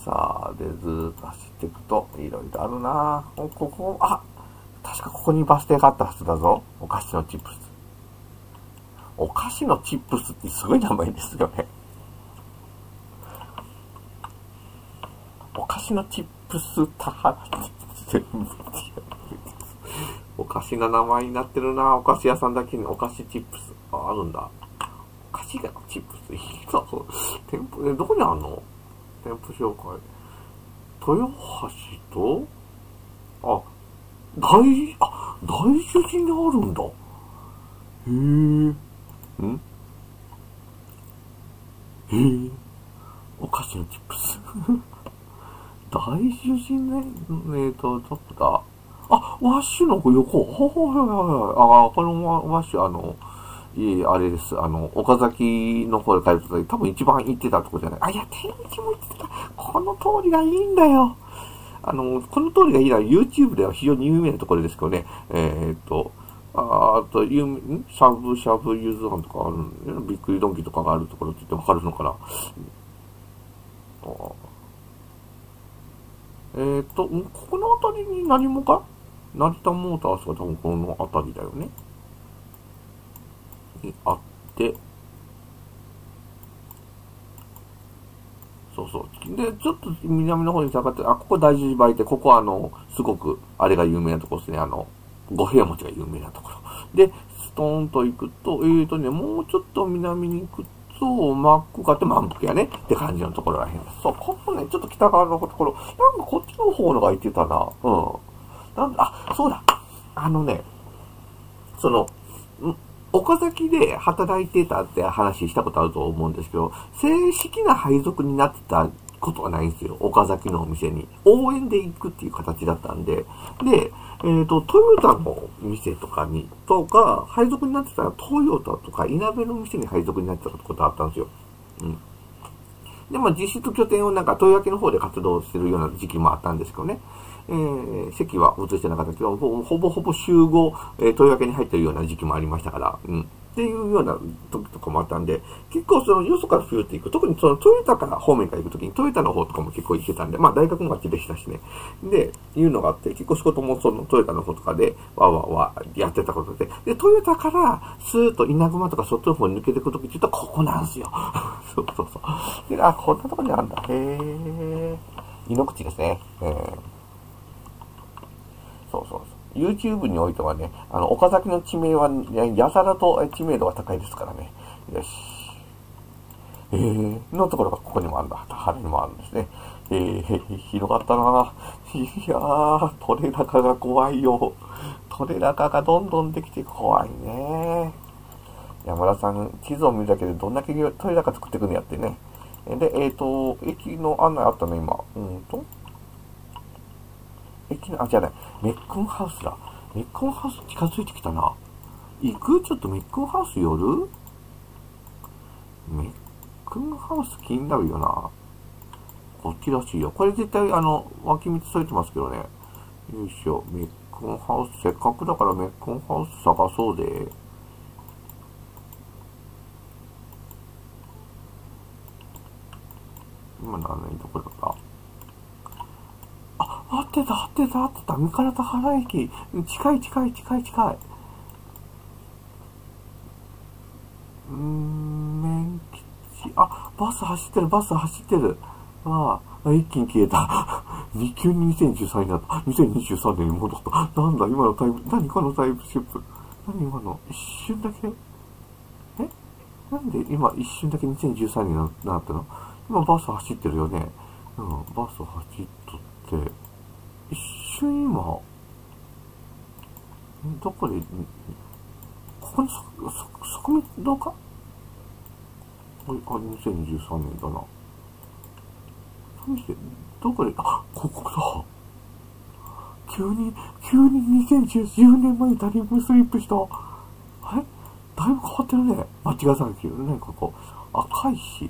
さあ、で、ずーっと走っていくと、いろいろあるなぁ。ここ、あ、確かここにバス停があったはずだぞ。お菓子のチップス。お菓子のチップスってすごい名前ですよね。お菓子のチップス田原全部おかしな名前になってるな。お菓子屋さんだけにお菓子チップス。あるんだ。お菓子がチップス。店舗で、どこにあんの？店舗紹介。豊橋と、大樹寺にあるんだ。へえ。お菓子のチップス。大樹寺ね、どこだ？ワッシュの横。このワッシュ、あれです。岡崎の方で帰ると多分一番行ってたとこじゃない。いや、天気も行ってた。この通りがいいんだよ。この通りがいいのは YouTube では非常に有名なところですけどね。あと、しゃぶしゃぶゆずあんとかあるびっくりドンキとかがあるところって言ってわかるのかな。ここの辺りに何もか成田モータースが多分この辺りだよね。にあって、そうそう。で、ちょっと南の方に下がって、ここ大樹寺梅で、ここはすごく、あれが有名なところですね。五平餅が有名なところ。で、ストーンと行くと、もうちょっと南に行くと、マックがあって満腹やねって感じのところらへんです。そう、ここね、ちょっと北側のところ、なんかこっちの方のが言ってたな。そうだ。岡崎で働いてたって話したことあると思うんですけど、正式な配属になってたことはないんですよ。岡崎のお店に。応援で行くっていう形だったんで。で、トヨタの店とか配属になってたらトヨタとか、いなべの店に配属になってたことあったんですよ。で、実質拠点を豊明の方で活動してるような時期もあったんですけどね。席は移してなかったけど、ほぼ週5、豊明に入ってるような時期もありましたから、っていうような時とかもあったんで、結構よそからフューっていく。特にトヨタから方面から行くときに、トヨタの方とかも結構行ってたんで、大学もあっちでしたしね。で、いうのがあって、結構仕事もトヨタの方とかで、やってたことで。で、トヨタから、スーッと稲熊とかそっちの方に抜けていくときって言うと、ここなんですよ。そう。で、こんなとこにあるんだ。井の口ですね。YouTube においてはね、岡崎の地名は、やたらと知名度が高いですからね。よし。のところがここにもあるんだ。田原にもあるんですね。広がったなぁ。いやー、取れ高が怖いよ。取れ高がどんどんできて怖いね。山田さん、地図を見るだけでどんだけ取れ高作っていくんやってね。で、駅の案内あったね、今。じゃない。メックンハウスだ。メックンハウス近づいてきたな。ちょっとメックンハウス寄る？メックンハウス気になるよな。こっちらしいよ。これ絶対脇道されてますけどね。よいしょ。メックンハウス、せっかくだからメックンハウス探そうで。今何どこだった？合ってた。三唐田原駅。近い。免吉。バス走ってる。一気に消えた。急に2013になった。2023年に戻った。なんだ、今のタイム、何このタイムシップ。何今の、一瞬だけ。なんで今一瞬だけ2013になったの？今バス走ってるよね。バス走っとって、一瞬今、どこで、ここにそこどうか2023年だな。どこで、ここだ。急に2010年前にタイムスリップした。だいぶ変わってるね。間違い探し。ね、ここ。赤いし。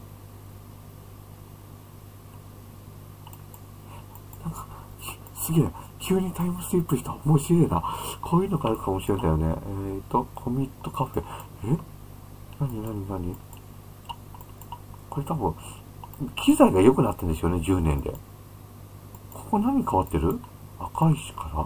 すげえ。急にタイムスリップした。面白いな。こういうのがあるかもしれないよね。コミットカフェ。何これ多分、 機材が良くなってんでしょうね、10年で。ここ何変わってる？赤石から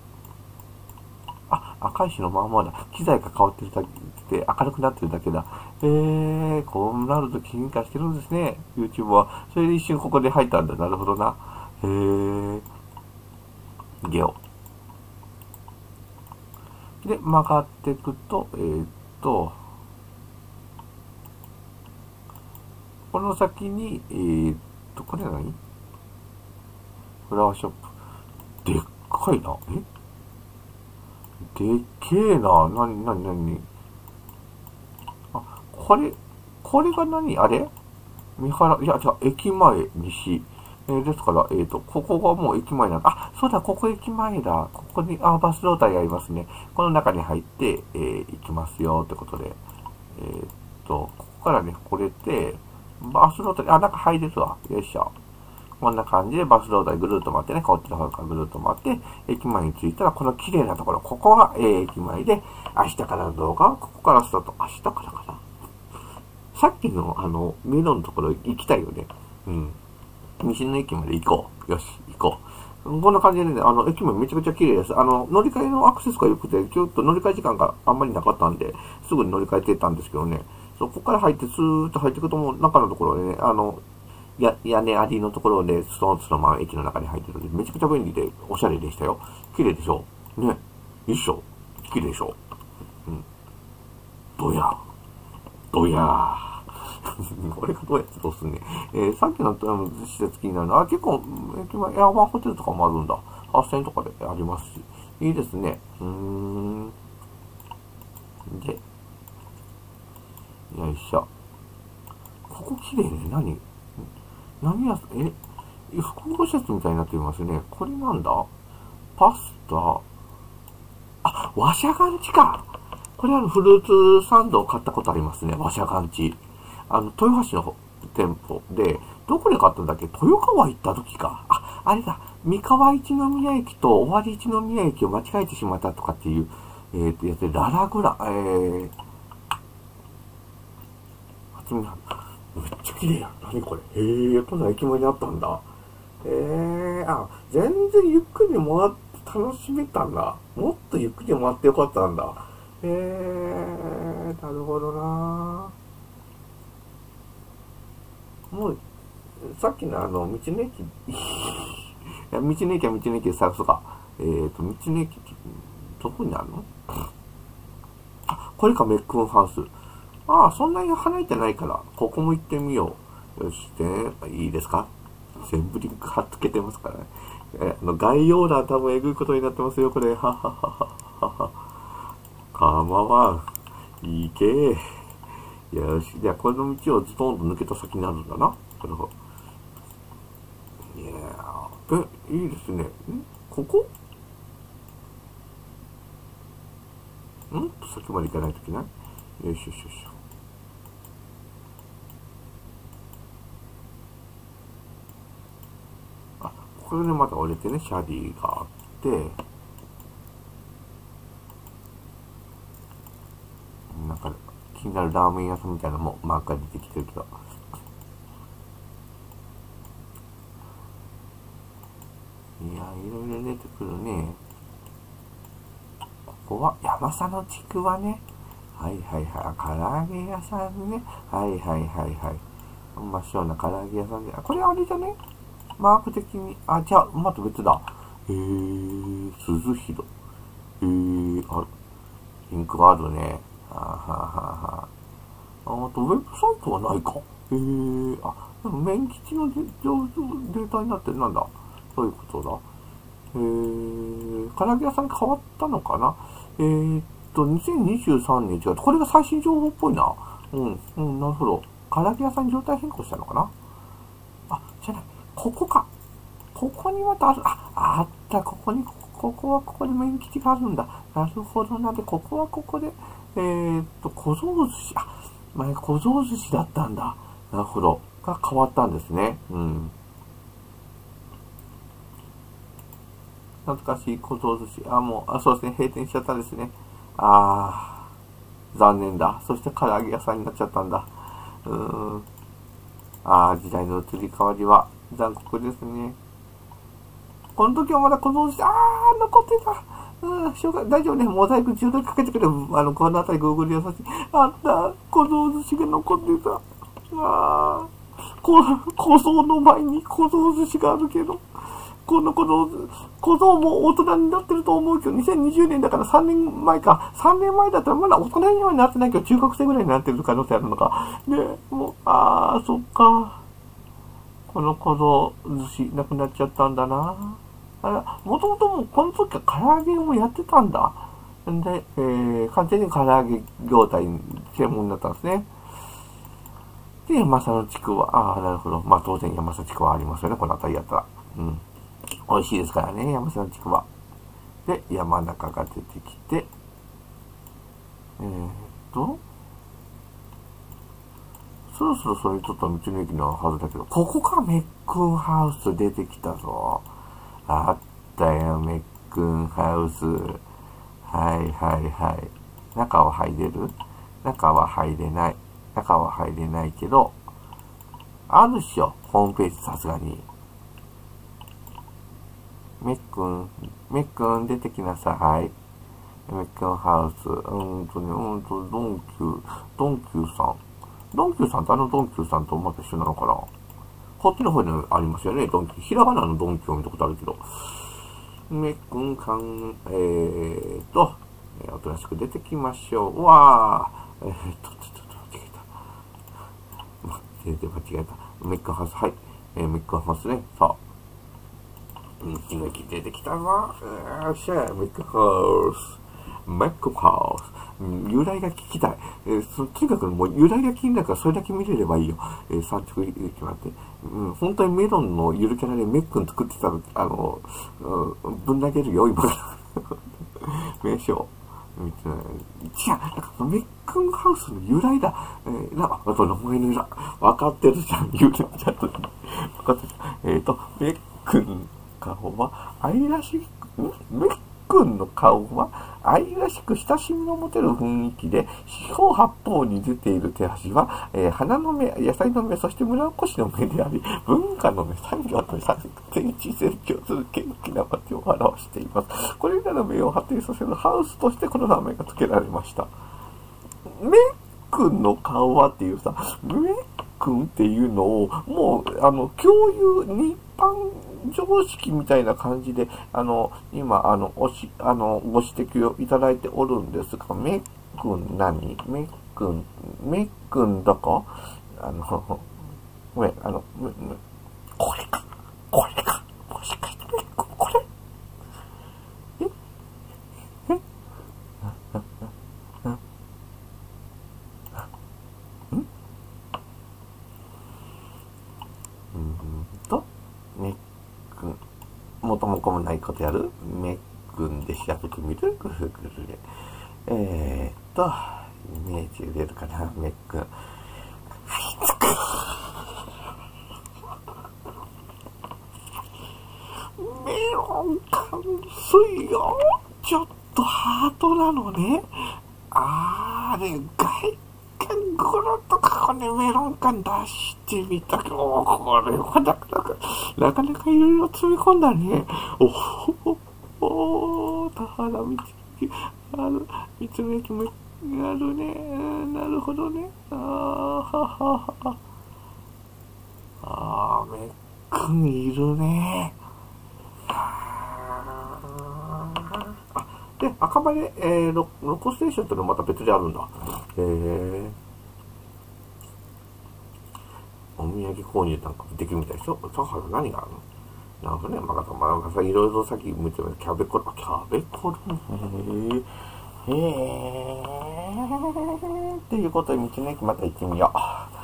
赤石のまんまだ。機材が変わってるだけで、明るくなってるだけだ。こうなると進化してるんですね、YouTube は。それで一瞬ここで入ったんだ。なるほどな。ゲオ。で、曲がっていくと、この先に、これ何？フラワーショップ。でっかいな。でっけえな。なに。これが何あれ三原、いや、じゃあ、駅前、西。ですから、ここがもう駅前なんだ。そうだ、ここ駅前だ。ここに、バスロータリーありますね。この中に入って、行きますよ、ってことで。ここからね、これで、バスロータリー、中入れるわ。よいしょ。こんな感じでバスロータリーぐるっと回ってね、こっちの方からぐるっと回って、駅前に着いたら、この綺麗なところ、ここが、駅前で、明日からの動画はここからスタート。明日からかな。さっきの、メロンのところ行きたいよね。うん。西の駅まで行こう。よし、行こう。こんな感じでね、駅もめちゃくちゃ綺麗です。乗り換えのアクセスが良くて、ちょっと乗り換え時間があんまりなかったんで、すぐに乗り換えてたんですけどね。そう、ここから入って、スーッと入っていくともう、中のところでね、屋根ありのところで、そのまま駅の中に入ってるので、めちゃくちゃ便利で、おしゃれでしたよ。綺麗でしょ？ね。いいっしょ？綺麗でしょ？うん。どやー。これがどうやってどうすんね。さっきの施設気になるのは、結構、駅前、エアワンホテルとかもあるんだ。8000円とかでありますし。いいですね。で、よいしょ。ここ綺麗ね。何や、複合施設みたいになってますね。これなんだ？パスタ。和シャガンチか。これフルーツサンドを買ったことありますね。和シャガンチ。豊橋の店舗で、どこで買ったんだっけ？豊川行った時か。あれだ。三河一宮駅と尾張一宮駅を間違えてしまったとかっていう、やつで、ララグラ、めっちゃ綺麗やん。何これ。こんな駅前にあったんだ。全然ゆっくり回って楽しめたんだ。もっとゆっくり回ってよかったんだ。なるほどなもう、さっきの道の駅、いや道の駅は道の駅で探すか。道の駅、どこにあるの？これか、メックンハウス。そんなに離れてないから、ここも行ってみよう。よし、いいですか？全部リンク貼っつけてますからね。概要欄多分えぐいことになってますよ、これ。ははははは。構わん。行け。よし。じゃあ、この道をズドンと抜けた先になるんだな。なるほど。いやー。いいですね。ここ先まで行かないといけない。よいしょよしよしょ。これでまた折れてね、シャディがあって、なんか気になるラーメン屋さんみたいなのもマークが出てきてるけど。いや、いろいろ出てくるね。ここは山佐のちくわね。はいはいはい。唐揚げ屋さんね。はいはいはいはい。真っ白な唐揚げ屋さんで。これあれじゃね？マーク的に。じゃあ、また別だ。鈴広。リンクがあるね。ウェブサイトはないか。でも面基地のデータになってなんだ。そういうことだ。唐揚げ屋さん変わったのかな2023年違う。これが最新情報っぽいな。なるほど。唐揚げ屋さんに状態変更したのかなじゃない。ここか。ここにまたある。あった。ここはここに面基地があるんだ。なるほどな。で、ここはここで、小僧寿司。前小僧寿司だったんだ。なるほど。が変わったんですね。懐かしい小僧寿司。そうですね。閉店しちゃったですね。残念だ。そして唐揚げ屋さんになっちゃったんだ。 時代の移り変わりは残酷ですね。この時はまだ小僧寿司、残ってた。大丈夫ね。モザイク中でかけてくれ。この辺りグーグル優しい。あった。小僧寿司が残ってた。小僧の前に小僧寿司があるけど。この小僧も大人になってると思うけど、2020年だから3年前か。3年前だったらまだ大人にはなってないけど、中学生ぐらいになってる可能性あるのか。で、もう、そっか。この小僧寿司なくなっちゃったんだな。もともともうこの時は唐揚げもやってたんだ。んで、完全に唐揚げ業態専門になったんですね。で、山佐の地区は、なるほど。まあ当然山佐地区はありますよね、この辺りやったら。美味しいですからね、山佐の地区は。で、山中が出てきて、そろそろそれちょっと道の駅のはずだけど、ここか、メックンハウス出てきたぞ。あったよ、メックンハウス。はい。中は入れる？中は入れない。中は入れないけど、あるっしょ、ホームページさすがに。メックン出てきなさい。メックンハウス。ドンキューさん。ドンキューさんってドンキューさんとまた一緒なのかな？こっちの方にありますよね、ドンキュー。ひらがなのドンキューを見たことあるけど。メックンさん、おとなしく出てきましょう。うわー。間違えた。メックンハウス、はい。メックンハウスね。さあ。道の駅出てきたぞ。よっしゃ、メックンハウス。メックンハウス。由来が聞きたい。とにかくもう由来が気になるからそれだけ見れればいいよ。産直行きまって。本当にメロンのゆるキャラでメックン作ってたら、ぶん投げるよ、今から。名称。違う、メックンハウスの由来だ。名前の由来。分かってるじゃん、由来ちゃんと。分かってる。メックン顔は愛らしく、メックンの顔は愛らしく親しみの持てる雰囲気で、四方八方に出ている手足は、花の芽、野菜の芽、そして村おこしの芽であり、文化の芽、産業の芽、天地成長する元気な街を表しています。これらの芽を発展させるハウスとしてこの名前が付けられました。メックンの顔はっていうさ、メックンっていうのを、もう、共有、日般常識みたいな感じで、今、ご指摘をいただいておるんですが、メックン何？メックンどこ？ごめん、これか。もしかしてメックン、これ？メックン。元も子もないことやる？メックンで調べてみる？グーグルで。イメージ出るかな？メックン。メロン感水よ。ちょっとハートなのね。外見ゴロッとここでメロン感出してみたけど、これはなかなかいろいろ詰め込んだね。田原道の駅もあるね。なるほどね。メックンいるね。で、赤羽、ロコステーションってのはまた別であるんだ。お土産購入なんかできるみたいでしょ。だから何があるの？なるほどね。まだいろいろさっき見てたキャベコロね。っていうことで道の駅また行ってみよ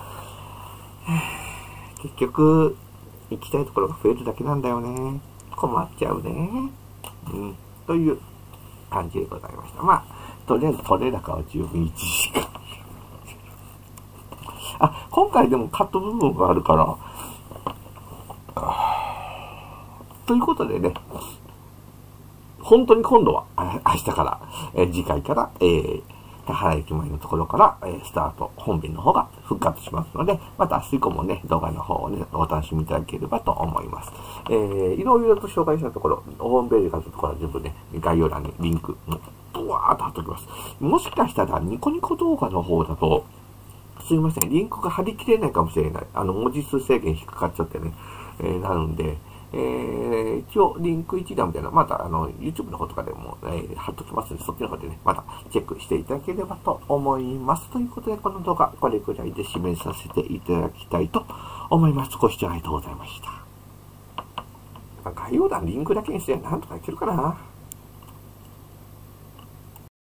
う。結局、行きたいところが増えるだけなんだよね。困っちゃうね。という感じでございました。まあ、とりあえず取れ高は十分1時間。今回でもカット部分があるから、ということでね、本当に今度は、明日から、次回から、 田原駅前のところから、スタート、本編の方が復活しますので、また明日以降もね、動画の方をね、お楽しみいただければと思います。いろいろと紹介したところ、ホームページからのところは全部ね、概要欄にリンク、ブワーっと貼っておきます。もしかしたら、ニコニコ動画の方だと、すいません、リンクが貼り切れないかもしれない。文字数制限引っかかっちゃってね、なるんで、一応、リンク一覧みたいな、また、YouTube の方とかでも、貼っときますので、そっちの方でね、また、チェックしていただければと思います。ということで、この動画、これくらいで締めさせていただきたいと思います。ご視聴ありがとうございました。概要欄リンクだけにして、なんとかいけるかな。